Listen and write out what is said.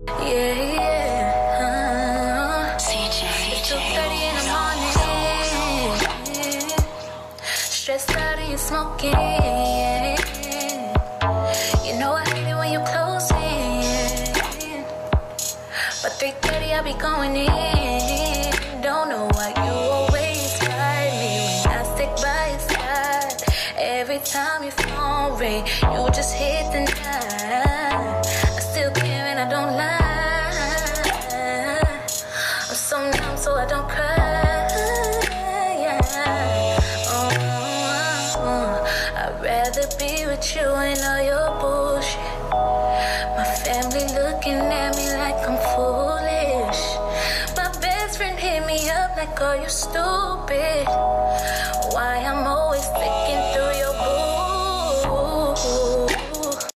Yeah, yeah. It's 2:30 in the morning. Stressed out and you're smoking. You know I hate it when you're closing. But 3:30 I'll be going in. Don't know why you always find me when I stick by your side. Every time your phone ring, you just hit the 9. I still care and I don't lie. I'm so numb so I don't cry. I'd rather be with you and all your bullshit. My family looking at me like I'm foolish. My best friend hit me up like, oh, you stupid. Why I'm always thinking